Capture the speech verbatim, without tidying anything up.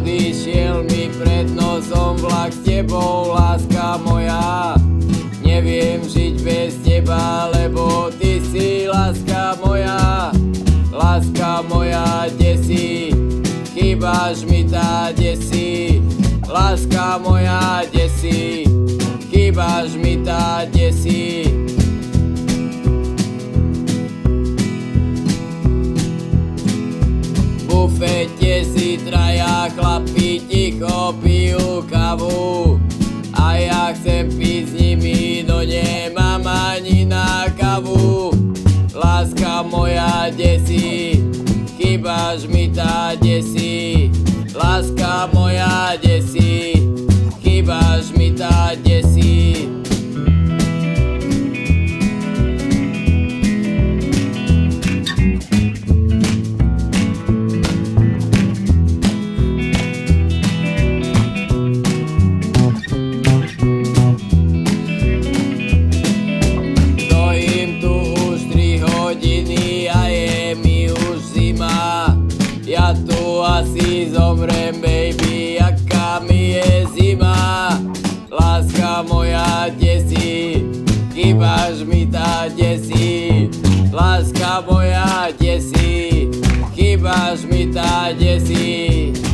odišiel mi pred nosom vlak s tebou, láska moja. Neviem žiť bez teba, lebo ty si láska moja. Láska moja, kde si? Chýbaš mi tá, kde si? Láska moja, kde si? Chýbaš mi tá, kde si? V bufete si traja chlapi ticho pijú kávu a ja chcem piť s nimi, no nemám ani na kávu. Láska moja, kde si? Chýbaš mi tá, kde si? Láska moja, kde si? Chýbaš mi tá, kde si? Ja tu asi zomrem, baby, aká mi je zima. Láska moja, kde si? Chýbaš mi tá, kde si? Láska moja, kde si? Chýbaš mi tá, kde si?